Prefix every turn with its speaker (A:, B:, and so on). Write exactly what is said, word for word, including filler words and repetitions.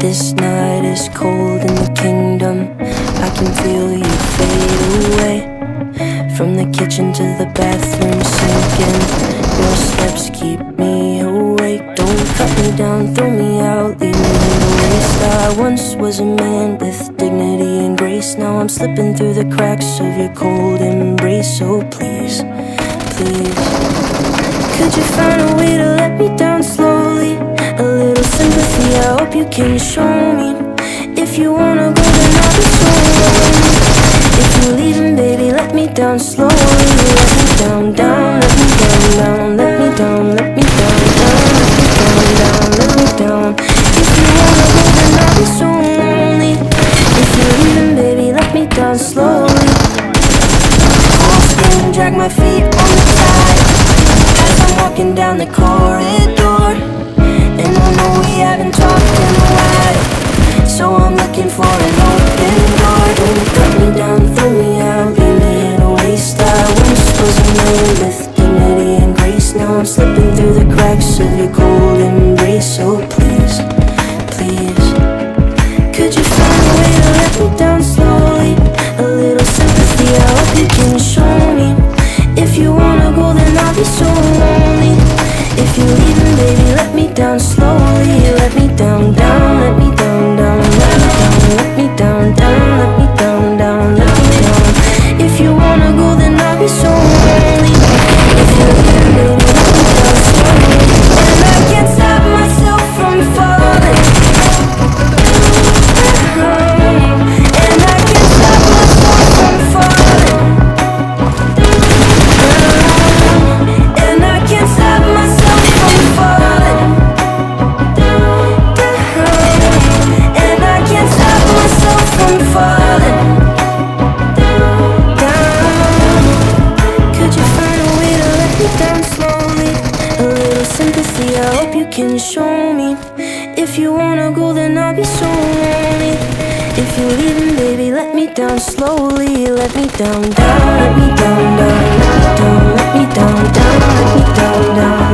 A: This night is cold in the kingdom. I can feel you fade away. From the kitchen to the bathroom sinking. Your steps keep me awake. Don't cut me down, throw me out, leave me in the waste. I once was a man with dignity and grace. Now I'm slipping through the cracks of your cold embrace. So please, please, could you find a way to let me down slowly? A little sympathy, I hope you can show me. If you wanna go, then I'll be so lonely. If you're leaving, baby, let me down slowly. Let me down, down, let me down, down. Let me down, let me down, down. Let me down, down, let me down. If you wanna go, then I'll be so lonely. If you're leaving, baby, let me down slowly. I'll spin, drag my feet on the tide as I'm walking down the corridor. And I know we haven't talked in a while, so I'm looking for an open door. Don't cut me down, throw me out, leave me in a waste. I once was a man with dignity and grace. Now I'm slipping through the cracks of your cold embrace. So please, please, could you find a way to let me down slowly? A little sympathy, I hope you can show me. If you wanna go, then I'll be so lonely. If you're leaving, baby, let me down slowly. Let me down, down, let me down, down. Let me down, down, let me down, down, let me down. If you wanna go, then I'll be so lonely. If you're leaving, baby, let me down slowly. And I can't stop myself from falling. And I can't stop myself from falling. And I can't stop myself from falling. And I can't stop myself from falling down. Could you find a way to let me down slowly? A little sympathy, I hope you can show me. If you wanna go, then I'll be so lonely. If you're leaving, baby, let me down slowly. Let me down, down, let me down, down, let me down, let me down, down, let me down, down.